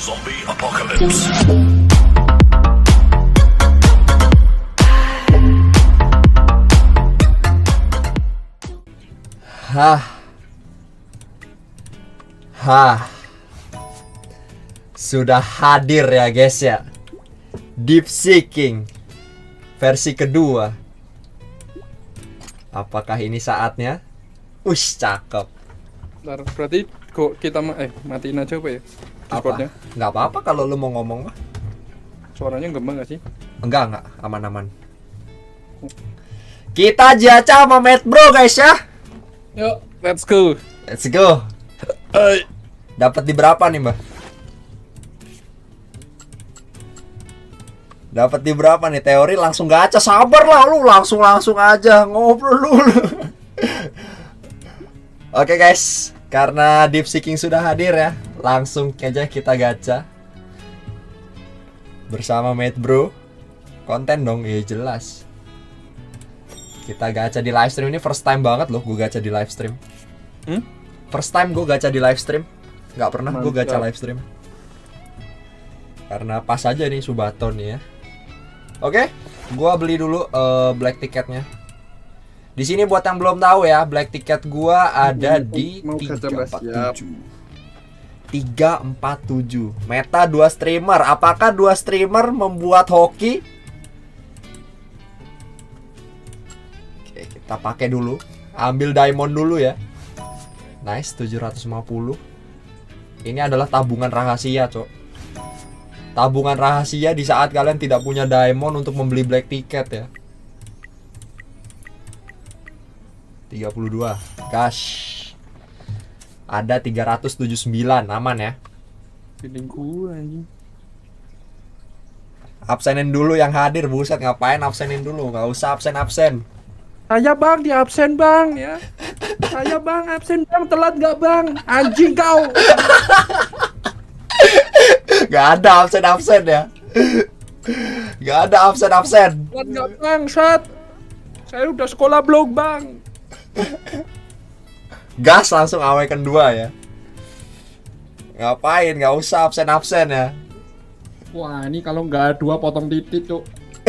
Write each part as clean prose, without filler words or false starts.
Zombie Apocalypse. Sudah hadir ya guys ya, Deep Seeking versi kedua. Apakah ini saatnya? Ush, cakep. Bentar, berarti kok kita matiin aja apa ya? Discordnya? Nggak apa-apa kalau lu mau ngomong mah. Suaranya gembang gak sih? Enggak, aman-aman. Kita jaca sama Matt Bro guys ya. Yuk, let's go. Let's go. Dapat di berapa nih, Mbak? Dapat di berapa nih? Teori langsung gacha. Sabar lah lu, langsung aja ngobrol dulu. Oke guys, karena Deep Seeking sudah hadir ya, langsung aja kita gacha bersama Matt Bro. Konten dong, ya jelas. Kita gacha di live stream ini first time banget loh, gue gacha di live stream. First time gue gacha di live stream. Nggak pernah gue gacha live stream. Karena pas aja nih Subaton nih ya. Oke, gua beli dulu black ticketnya. Di sini buat yang belum tahu ya, black ticket gua ada di 347. Meta 2 streamer. Apakah 2 streamer membuat hoki? Oke, kita pakai dulu. Ambil diamond dulu ya. Nice, 750. Ini adalah tabungan rahasia, Cok. Tabungan rahasia di saat kalian tidak punya diamond untuk membeli black ticket ya. 32. Gosh. Ada 379, aman ya. Feeling gua anjing. Absenin dulu yang hadir, buset, ngapain absenin dulu? Nggak usah absen. Saya bang, di absen bang ya. Saya bang, absen bang, telat nggak bang? Anjing kau. Gak ada absen ya. Gak ada absen. Telat nggak bang, Sat? Saya udah sekolah blog bang. Gas langsung awaken 2 ya. Ngapain, gak usah absen ya. Wah, ini kalau nggak 2 potong titik tuh.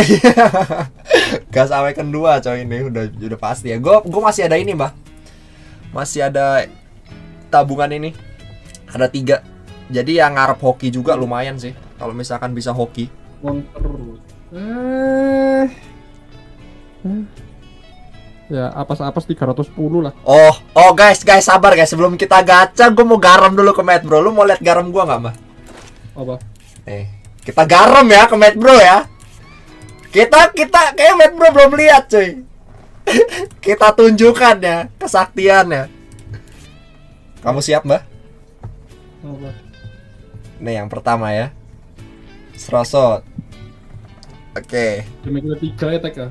Gas awaken 2 coy, ini udah pasti ya. Gue masih ada ini, Mbak. Masih ada tabungan ini. Ada 3. Jadi yang ngarep hoki juga lumayan sih. Kalau misalkan bisa hoki. Terus. Ya, apes 310 lah. Oh guys, sabar guys. Sebelum kita gacha, gue mau garam dulu ke Matt Bro. Lu mau lihat garam gua nggak, Mbak? Apa? Kita garam ya ke Matt Bro ya. Kita kayak Matt Bro belum lihat, cuy. Kita tunjukkan ya kesaktiannya. Kamu siap, Mbak? Apa? Nih yang pertama ya. Serosot. Oke. Demikian 3 ya, Tek ya.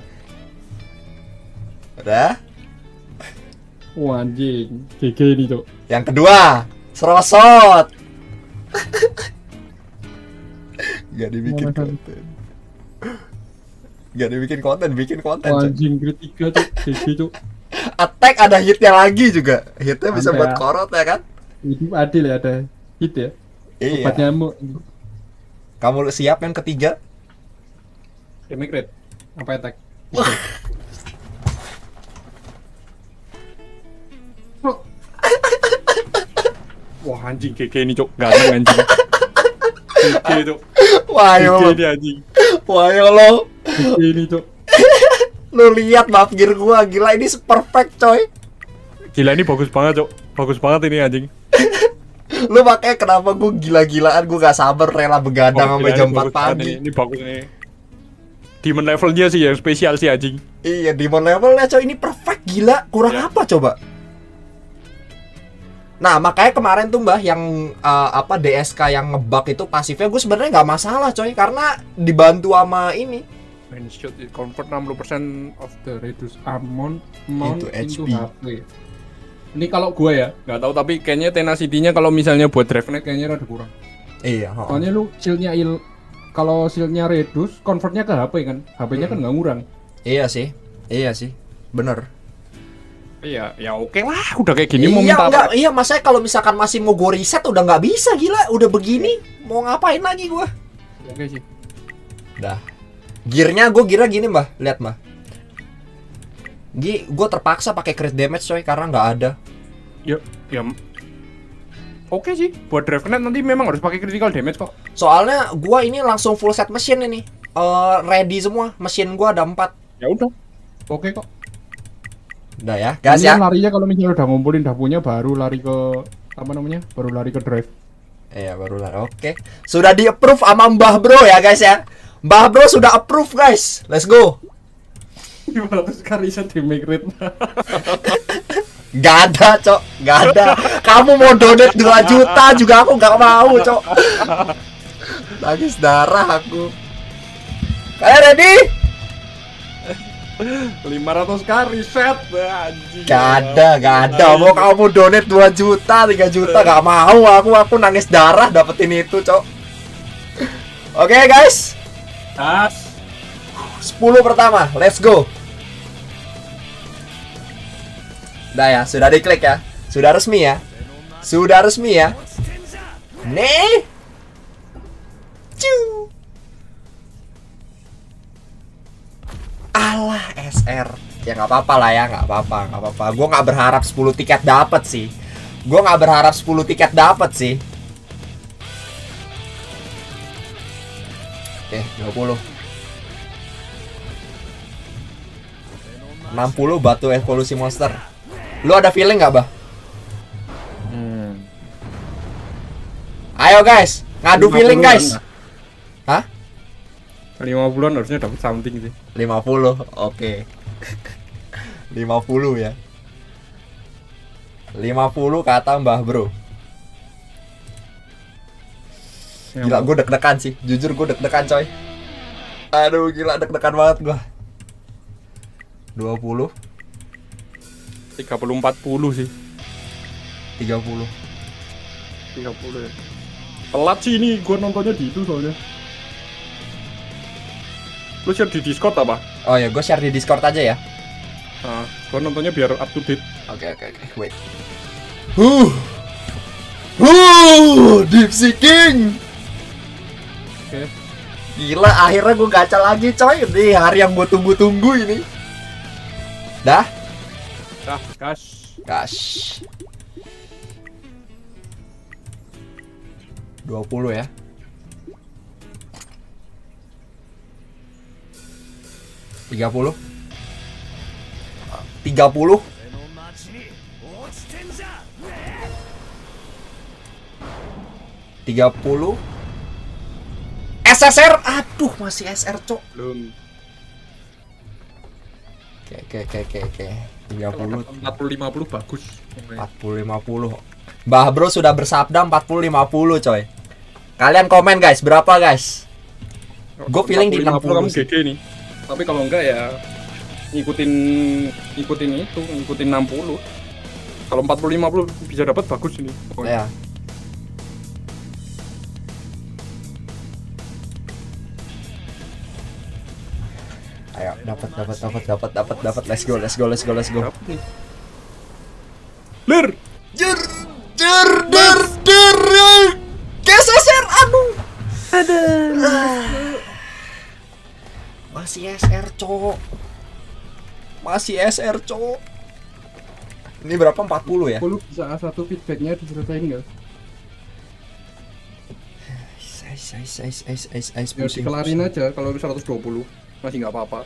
Udah? Wah, anjing. GG ini, Cok. Yang kedua, serosot. Gak dibikin konten. Bikin konten. Wah, anjing, grade 3, Cok. GG, Cok. Attack ada hitnya lagi juga. Hitnya bisa buat korot ya kan? Itu adil ya, ada hit ya. Iya. Obat nyamuk. Kamu siap yang ketiga? Demigret. Apa attack? Wah, anjing GG ini, Cok. Ganteng anjing. GG, Cok. Wah, yo lo. GG ini, Cok. Lu lihat map gear gua, gila ini perfect coy. Gila ini bagus banget, Cok. Bagus banget ini anjing. Lu makanya kenapa gua gila-gilaan, gua gak sabar rela begadang sampai jam 4 pagi. Ini bagus nih. Demon levelnya sih yang spesial sih anjing. Iya, demon levelnya coy, ini perfect gila. Kurang apa coba? Nah, makanya kemarin tuh Mbah yang DSK yang ngebug itu pasifnya gue sebenarnya nggak masalah coy, karena dibantu sama ini. Main shot it convert 60% of the reduced amount Into into HP. HP. Ini kalau gue ya, nggak tahu tapi kayaknya tenacity-nya kalau misalnya buat drive net kayaknya rada kurang. Iya, Soalnya lu shield-nya kalau shield-nya reduce, convertnya ke HP kan. HP-nya kan nggak ngurang. Iya sih. Bener. Iya, ya oke lah, udah kayak gini mau Iya minta enggak, apa? iya masanya kalau misalkan masih mau gue reset udah nggak bisa gila, udah begini mau ngapain lagi gue? Oke sih. Dah. Gearnya gue gini mbah, lihat mbah. Gue terpaksa pakai crit damage coy karena nggak ada. Ya, ya. Oke sih, buat Dravenet nanti memang harus pakai critical damage kok. Soalnya gue ini langsung full set mesin ini. Ready semua, mesin gue ada 4. Ya udah. Oke kok. Udah ya, gas Ini ya. kan larinya kalau misalnya udah ngumpulin dah punya baru lari ke apa namanya? Baru lari ke drive. Iya baru lah. Oke. Sudah di approve sama Mbah Bro ya guys ya. Mbah Bro sudah approve guys. Let's go. 500 kali set di make rate. Gak ada, Cok. Gak ada. Kamu mau donate 2 juta juga aku gak mau, Cok. Nangis darah aku. Kalian ready? 500 kali set anjing. Gak ada. Mau kamu donate 2 juta, 3 juta gak mau aku nangis darah dapetin itu, Cok. Oke, guys. Tas. 10 pertama, let's go. Udah ya, sudah diklik ya. Sudah resmi ya. Sudah resmi ya. Nih. Ciu. Alah SR. Ya nggak apa-apa lah ya, nggak apa-apa. Gue nggak berharap 10 tiket dapat sih. Gue nggak berharap 10 tiket dapat sih. Oke, 20. 60 batu evolusi monster. Lu ada feeling nggak, Bah? Ayo guys, ngadu feeling guys. Hah? 50-an harusnya dapat something sih. 50, oke. 50 ya. 50 kata Mbah Bro. Gila, gue deg-degan sih. Jujur gue deg-degan coy. Aduh gila, deg-degan banget gue. 20 30-40 sih. 30 30 ya. Telat sih ini, gua nontonnya di itu soalnya. Lu share di Discord apa? Oh ya, gue share di Discord aja ya. Nah, gua nontonnya biar up to date. Oke, wait. Deep Seeking. Oke. Gila, akhirnya gue gacha lagi coy. Ini hari yang gue tunggu-tunggu ini. Dah? Dah, gas. Gas. 20 ya. 30. 30. 30. SSR. Aduh, masih SR, Cok. Belum. Oke. 30. 40-50 bagus. 40-50. Mbah Bro sudah bersabda 40-50 coy. Kalian komen guys, berapa guys? Gue feeling di 60 kamu sih. gede nih. Tapi kalau enggak ya ngikutin itu, ngikutin 60. Kalau 40-50 bisa dapat bagus ini. Ya. Ayo, dapat. Let's go. Dapat nih. Ler. Der. Geser, aduh. Masih SR, Cok. Ini berapa? 40 ya? 40 bisa A1 feedbacknya diselesain nggak? Ya dikelarin aja kalau 120 masih nggak apa-apa.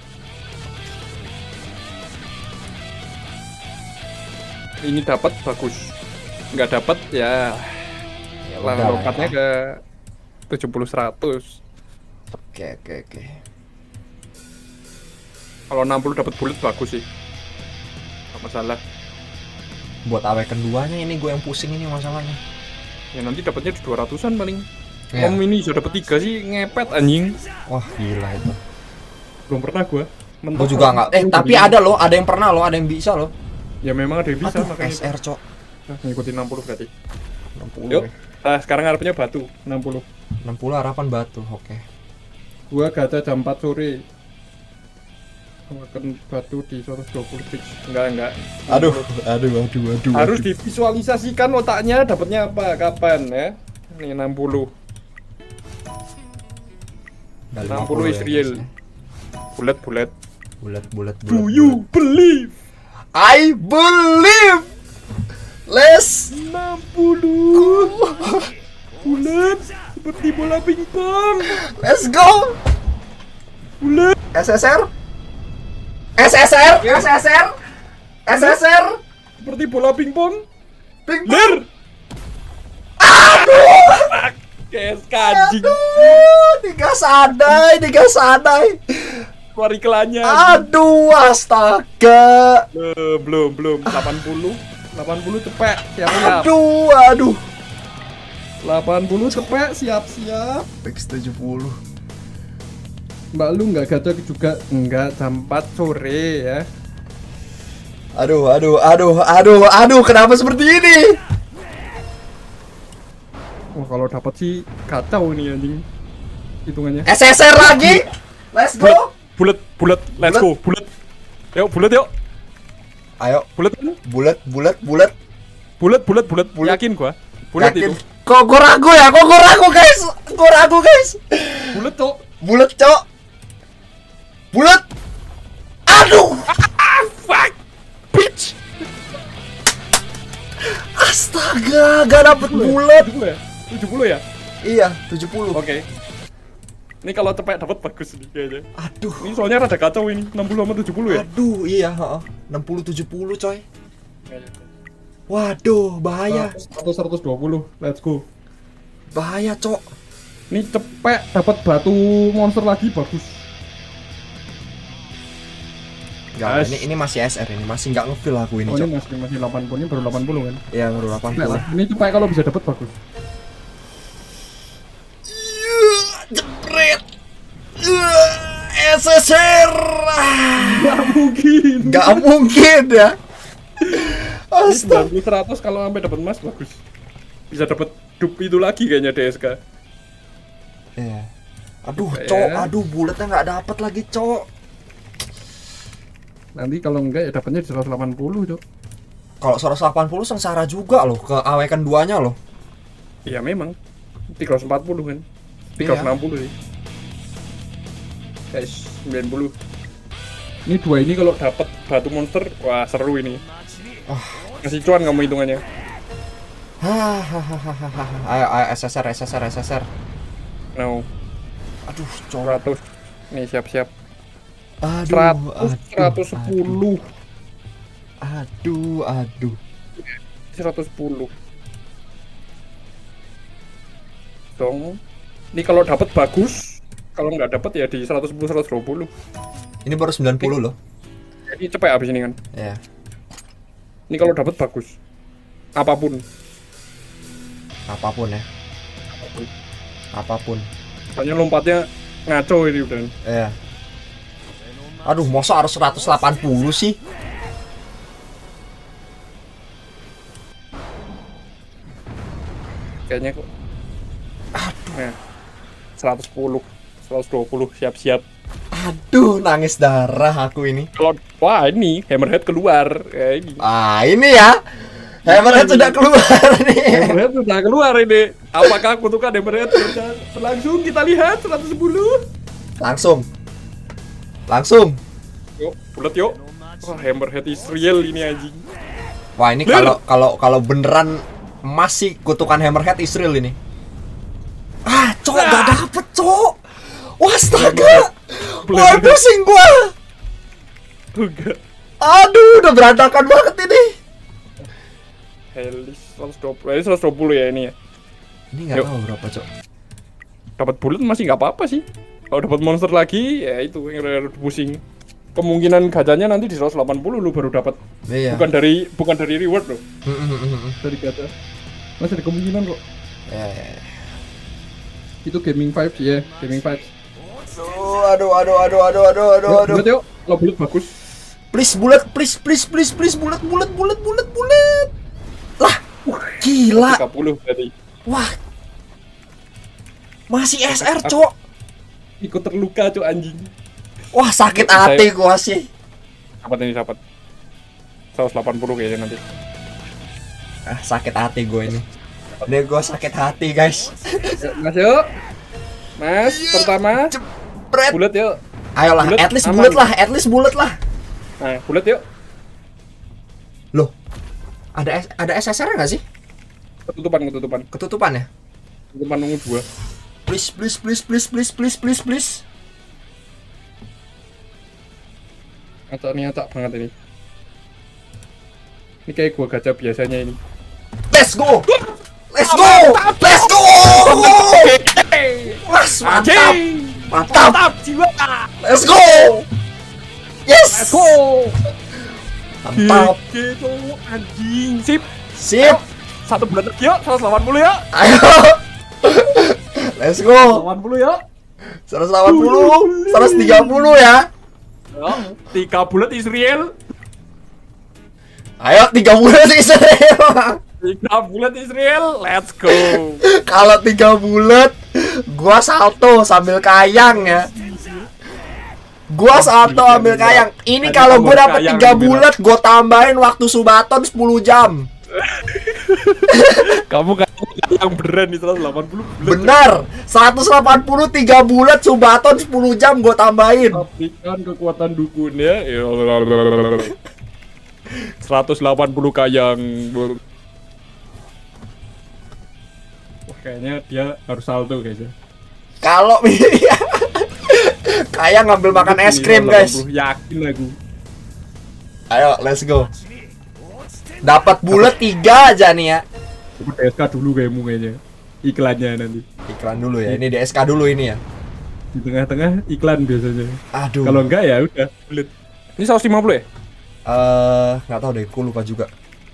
Ini dapat bagus, nggak dapat ya lompatnya ke 70-100. Oke. Kalau 60 dapat bullet bagus sih, nggak masalah. Buat AW keduanya ini gue yang pusing ini masalahnya. Ya nanti dapatnya di 200-an paling. Ya. Om ini sudah dapat 3 sih, ngepet anjing. Wah gila itu. Belum pernah gua. Gue juga nggak. Tapi ada loh, ada yang pernah loh, ada yang bisa loh. Ya memang ada yang bisa. Aduh, makanya SR, Cok. Nah, ngikutin 60 berarti. 60. Yuk. Nah, sekarang harapnya batu 60. 60 harapan batu, oke. Gua gacha jam 4 sore. Makan batu di 120 fix. Enggak. Aduh. Harus divisualisasikan otaknya dapatnya apa, kapan ya. Ini 60. Nggak 60 is real. Bulat. Bulat. Do you believe? I believe. Let's 60. Bulat seperti bola pingpong. let's go. Bulat. SSR. Seperti bola pingpong. Ping Ler. Aduh. Kayak kajing. Tiga sadai. Keluar iklannya. Aduh, astaga. Belum. 80 cepet. Siap-siap. Aduh. 80 cepet. Siap-siap. Fix 70. Mbak lu nggak gacha juga? Enggak, jam 4 sore ya. Aduh, kenapa seperti ini? Wah, kalau dapat sih kacau ini anjing. Hitungannya. SSR lagi. Let's go. Bulat. Let's go. Bulat. Yuk. Ayo, Bulat. bulat. Yakin gua. Bulat Yakin? itu. Kok gue ragu ya? Kok gue ragu guys? Bulat, Cok. Bulat, Cok. Bulat. Aduh. Fuck. Bitch. Astaga, gak dapet bulat. 70 ya? Iya, 70. Oke. Ini kalau cepet dapat bagus nih kayaknya. Aduh. Ini soalnya rada kacau ini, 60 sama 70 ya? Aduh, iya, 60-70 coy. Waduh, bahaya. 120, let's go. Bahaya, Cok. Ini cepet dapat batu monster lagi bagus. Enggak, ini masih SR ini, masih nggak ngefeel aku ini, Oh, Cok. ini masih 80, ini baru 80 kan? Iya, baru 80. Ini cepet kalau bisa dapat bagus. Jepret. SSR. Nggak mungkin ya. Ini 90-100 kalau sampai dapat emas bagus. Bisa dapat dup itu lagi kayaknya DSK. Iya. Aduh, Ya. Cok, bulatnya nggak dapat lagi, Cok. Nanti kalau enggak ya dapatnya di 180, Cok. Kalau 180 sengsara juga loh, ke awekan duanya loh. Iya memang. 340 kan. 360 sih. Guys, 90. Ini dua ini kalau dapat batu monster, wah seru ini. Kasih cuan kamu hitungannya. Ayo SSR. No. Aduh, Cok. 100. Nih siap-siap. 110. 110. Aduh. 110. Dong. Ini kalau dapat bagus, kalau nggak dapat ya di 110 120. Ini baru 90 loh. Ini cepet habis ini kan. Iya. Ini kalau dapat bagus. Apapun. Apapun ya. Apapun. Soalnya lompatnya ngaco ini udah. Iya. Aduh, masa harus 180 sih? Kayaknya kok. Nah, 110, 120 siap-siap. Aduh, nangis darah aku ini. Kalau wah ini hammerhead keluar kayak ini. Ini ya. Hammerhead sudah keluar nih. Hammerhead sudah keluar ini. Apakah kutukan hammerhead berlangsung? Kita lihat 110. Langsung. Yuk, bulat yuk. Wah, hammerhead is real ini anjing. Wah, ini kalau beneran masih kutukan Hammerhead Israel ini. Cok, gak dapet, Cok. Wah, astaga. Wah, pusing gua. Enggak. Aduh, udah berantakan banget ini. Helis 120. Ini 120 ya ini ya. Ini nggak tahu berapa, Cok. Dapat bulat masih nggak apa-apa sih. Kalau dapat monster lagi ya itu yang rada pusing. Kemungkinan gacanya nanti di 180 lu baru dapat. Iya. Bukan dari reward loh. Dari gacha. Masih ada kemungkinan kok. Ya. Itu gaming vibes ya, gaming vibes. Aduh. Bulat yuk, kalau bulat bagus. Please bulat. Lah, gila. 30 berarti. Wah. Masih SR, Cok. Ikut terluka cok anjing. Wah, sakit hati gua sih. Dapat ini dapat. 180 kayaknya nanti. Ah, sakit hati gue ini. Ini gue sakit hati, guys. Mas yuk. Mas, pertama Jepret. bulat yuk. Ayolah, Bulet, at least aman. bulat lah, at least bulat lah. Nah, bulat yuk. Loh. Ada SSR nggak sih? Ketutupan. Ketutupan ya? Ketutupan nunggu 2. Please, please, please, please, please, please, please, please. Acak banget ini. Ini kayak gua gacha biasanya ini. Let's go. Let's go. Let's go. Mas, mantap. Mantap. Jiwa. Let's go. Yes. Let's go. Mantap. Gitu anjing. Sip. Sip. 1 bulan lagi yuk, 180 ya. Ayo. Let's go. 180 ya. 180, 130 ya. 3 bulat Israel. Ayo 3 bulan Israel. 3 bulat Israel. Let's go. Kalau 3 bulat, gua salto sambil kayang ya. Gua salto ambil kayang. Ini kalau gua dapat 3 bulat, gua tambahin waktu Subaton 10 jam. Kamu yang beneran di 180 bulat. Benar. 180 3 bulat Subaton 10 jam gua tambahin. Pabrikan kekuatan dukunnya. 180 kayang. Wah, kayaknya dia harus salto guys ya. Kalau kayang ngambil makan es krim, guys. Yakin aku. Ayo, let's go. Dapat bulat 3 aja nih ya. Coba DSK dulu kayaknya. Iklannya nanti. Iklan dulu ya. Ini DSK dulu ini ya. Di tengah-tengah iklan biasanya. Aduh. Kalau enggak ya udah bulat. Ini 150 ya? Nggak tahu deh, aku lupa juga.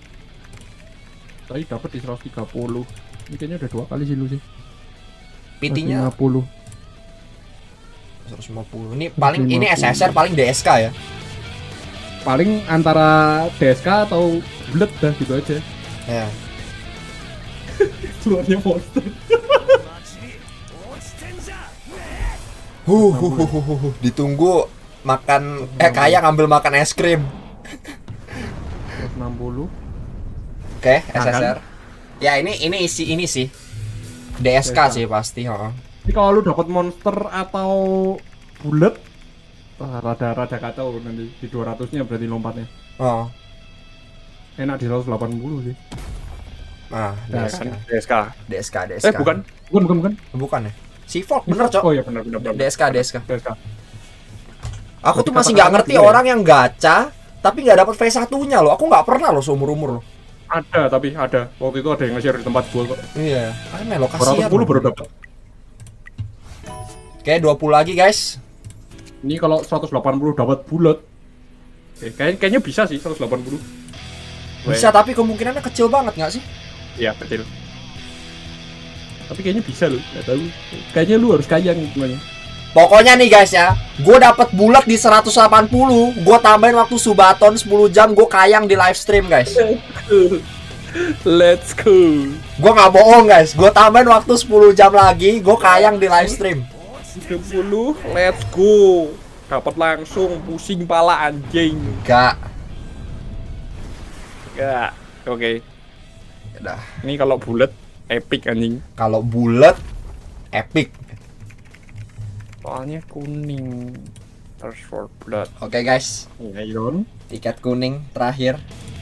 Tadi dapat di 130. Ini kayaknya udah 2 kali sih lu sih. PT-nya 150. 150. Ini paling ini SSR paling DSK ya. Paling antara DSK atau bulat dah gitu aja. Ya. Keluarnya monster. Ditunggu makan kayang ngambil makan es krim. 160. Oke, SSR. Ya ini sih. DSK sih pasti, heeh. Ini kalau lu dapat monster atau bulat, rada kacau nanti di 200-nya berarti lompatnya. Oh. Enak di 180 sih. Nah, DSK. DSK. Bukan. Bukan ya? Seafold bener, Cok. Oh iya benar. DSK. DSK. Aku tuh Berarti masih nggak kata-kata ngerti dia ya? orang yang gacha tapi nggak dapat V1-nya loh. Aku nggak pernah loh seumur-umur loh. Ada. Waktu itu ada yang nge-share di tempat gua kok. Iya. Aneh loh, kasihan. 210 baru dapat. Oke, 20 lagi, guys. Ini kalau 180 dapat bulat. Kayaknya bisa sih 180. Bisa, tapi kemungkinannya kecil banget nggak sih? Iya, kecil. Tapi kayaknya bisa loh, nggak tahu. Kayaknya lu harus kayang gimana. Pokoknya nih guys ya, gue dapat bulat di 180, gue tambahin waktu Subaton 10 jam, gue kayang di live stream guys. Let's go. Gue nggak bohong guys, gue tambahin waktu 10 jam lagi, gue kayang di live stream. 30, let's go. Dapat langsung pusing pala anjing. Enggak. Oke. Udah. Ini kalau bulat epic anjing. Kalau bulat epic. Soalnya kuning. Thirst for blood. Oke guys, Iron. tiket kuning terakhir.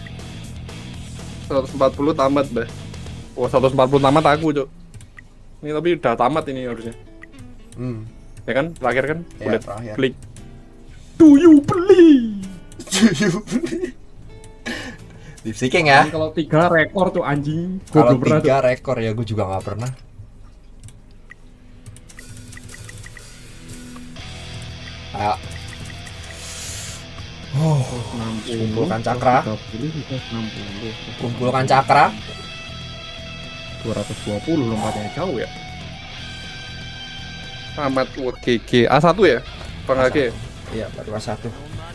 140 tamat, Bah. Oh, 140 tamat aku, Cuk. Ini tapi udah tamat ini harusnya. Ya kan? Terakhir kan? Ya, Bulat. terakhir. Klik. Do you believe? Deep seeking ya. Ini kalau 3 rekor tuh anjing. Gua Kalau belum pernah. 3 rekor ya, gue juga nggak pernah. Ayo. Kumpulkan cakra. Kumpulkan cakra. 220 lompatnya jauh ya. Tamat GG A1 ya? Bang AG. Iya, baru 1.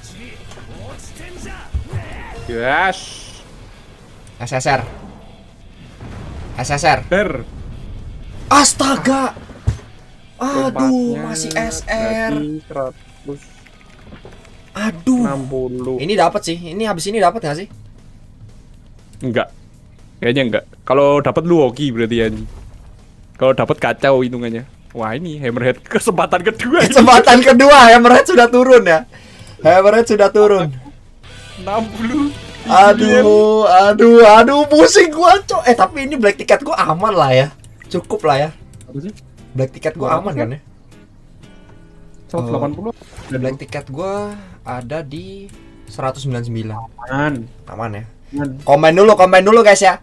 Yes. SSR. SSR. Ber. Astaga. Aduh, Lompatnya masih SR. jadi 100. Aduh. 60. Ini dapat sih. Ini habis ini dapat nggak sih? Enggak. Kayaknya enggak. Kalau dapat lu hoki berarti ya. Kalau dapat kacau hitungannya. Wah, ini Hammerhead kesempatan kedua. Kesempatan kedua Hammerhead sudah turun ya. Hammerhead sudah turun. 60. Aduh, pusing gua, Cok. Tapi ini black ticket gua aman lah ya. Cukup lah ya. Apa sih? Black ticket gua aman kan ya? 180. Black ticket gua ada di 199. Aman ya. Komen dulu guys ya.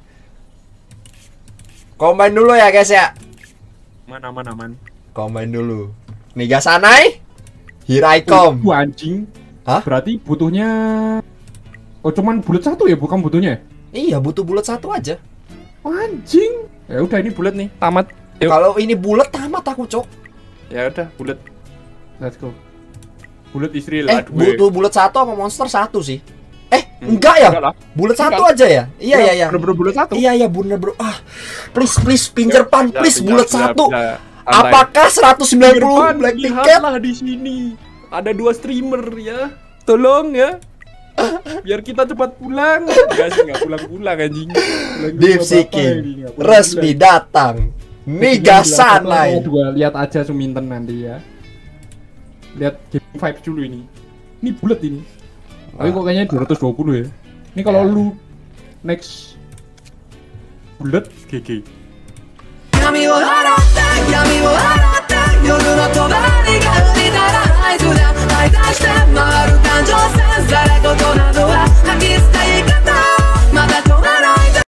Komen dulu ya guys ya. Aman. Komen dulu. Nih Gasanai. Here I come. Anjing. Hah? Berarti butuhnya cuman bulat satu ya, bukan butuhnya? Iya, butuh bulat satu aja. Anjing. Ya udah ini bulat nih, tamat. Kalau ini bulat tamat aku, Cok. Ya udah, bulat. Let's go. Bulat istri lah. Butuh bulat satu sama monster satu sih. Enggak ya? Bulat satu aja ya? Iya. Bener-bener bulat satu. Iya, bener bro. Please pinjerpan, please bulat satu. Bisa. Apakah 190 black ticket? Lihatlah di sini. Ada 2 streamer ya. Tolong ya. Biar kita cepat pulang. Enggak pulang-pulang anjing. Dipsikin resmi datang. Nih Gasanai. Lihat aja Suminten nanti ya. Lihat game vibes dulu ini. Ini bulat ini. Tapi kok kayaknya 220 ya. Ini kalau lu next bulat GG.